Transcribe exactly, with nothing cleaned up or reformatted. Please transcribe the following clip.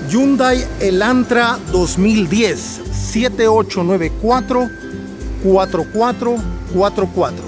Hyundai Elantra dos mil diez, siete ocho nueve cuatro, cuatro cuatro cuatro cuatro.